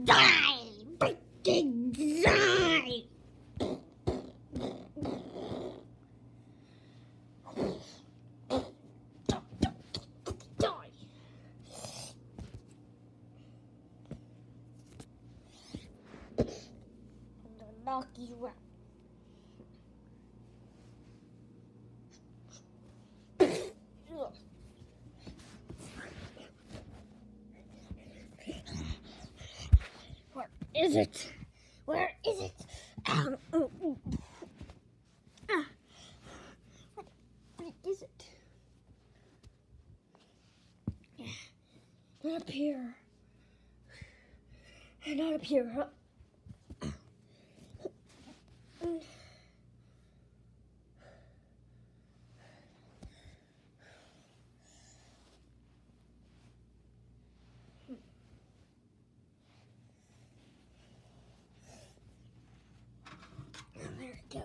Die! Freaking die! Die! I'm gonna knock you out. Where is it? Where is it? Ow. Oh, oh. Ah. What is it? Not up here. Not up here. There we go.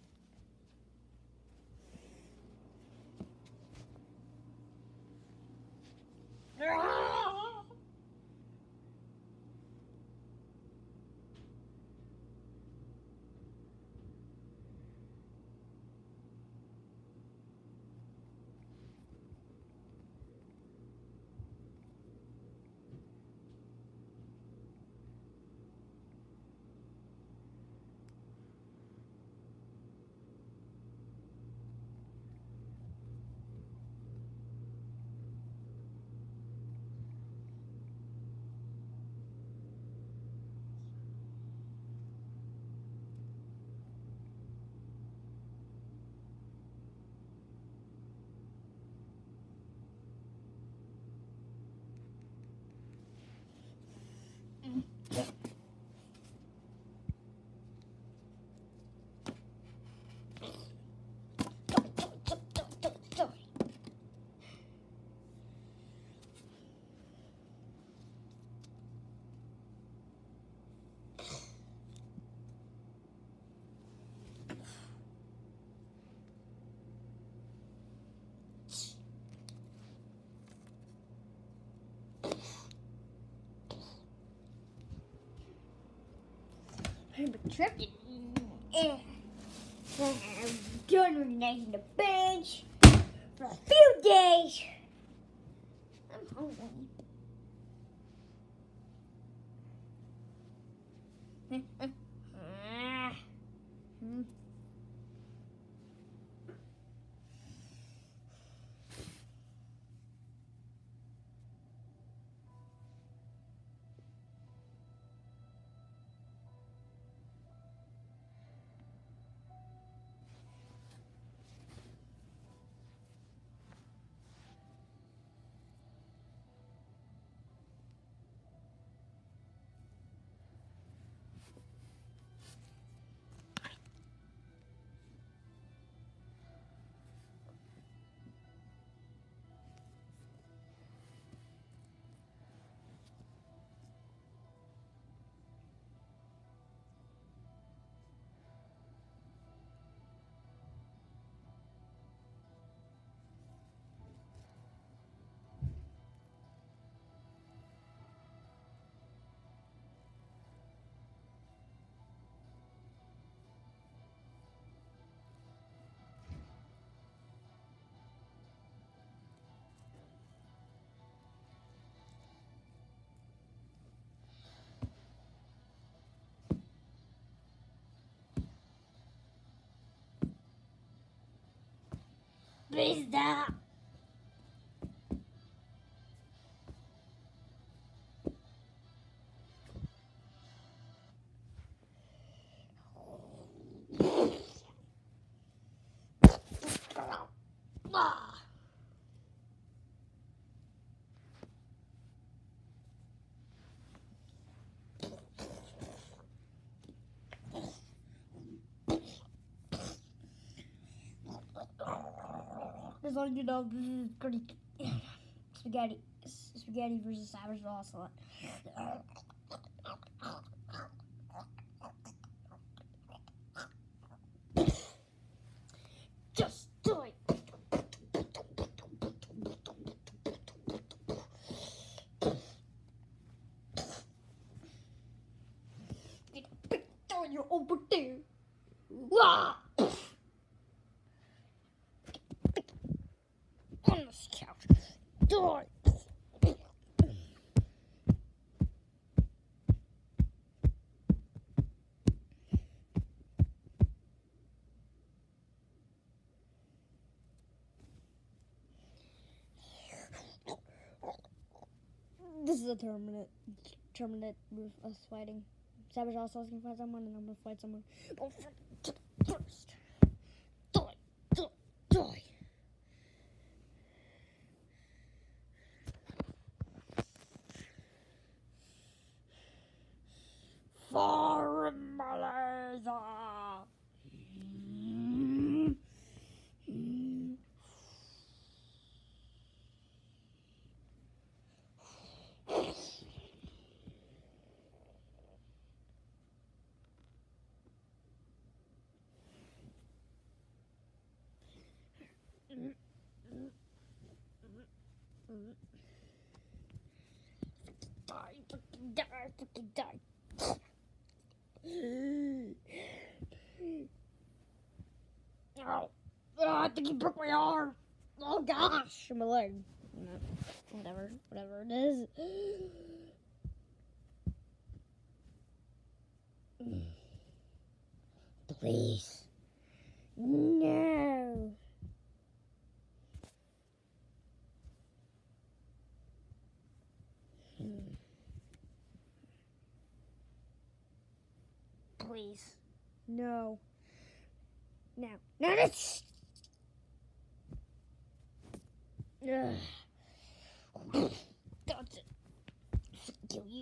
I'm tripping. I'm done organizing the bench for a few days. I'm hungry. Please stop. As long as you know, this is pretty spaghetti versus Savage Ocelot. Just do it. this couch. Die. This is a tournament with us fighting. Savage also is gonna fight someone, and I'm gonna fight someone. Oh, first. Die. For Malaysia. Die. Ow. I think he broke my arm. Oh gosh, my leg. Whatever it is. Please. No. Please. No. Now. No, that's... That's it. Kill you.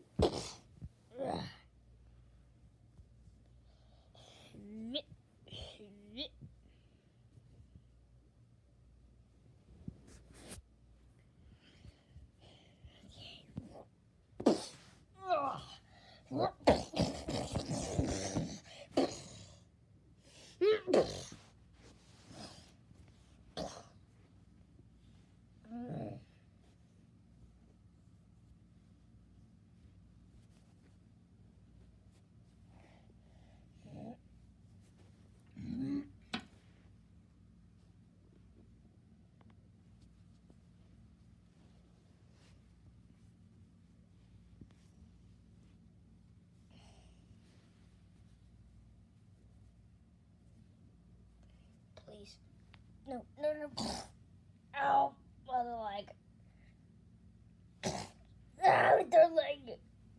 Please. No. Ow. Other leg. Ow, their leg.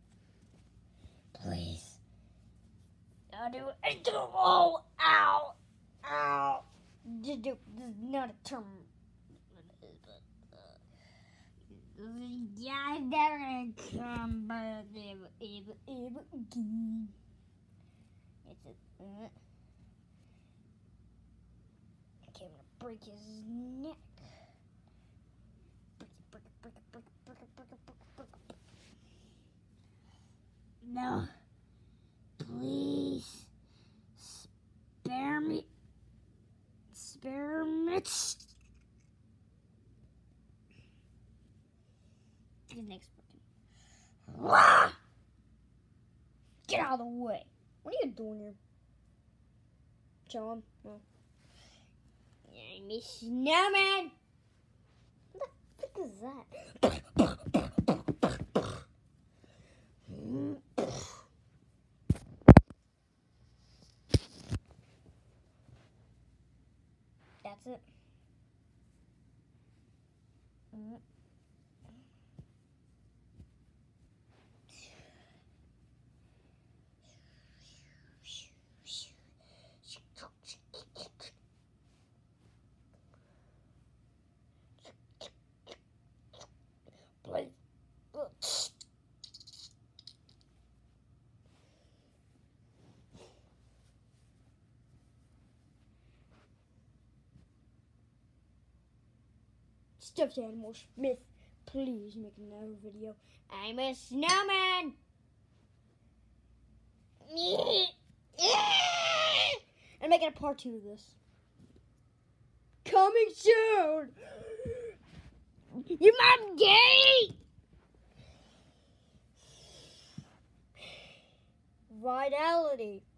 Please. I'll do it. Oh, ow. This is not a term. Yeah, I'm never gonna come back ever again. It's a... Okay, I'm gonna break his neck. Break it. No. Please. Spare me. The next one. Get out of the way. What are you doing here? Chilling? No. I'm a snowman. What the fuck is that? That's it. Stuffed Animal Smith, please make another video. I'm a snowman. I'm making a part 2 of this. Coming soon. Your mom gay. Vitality.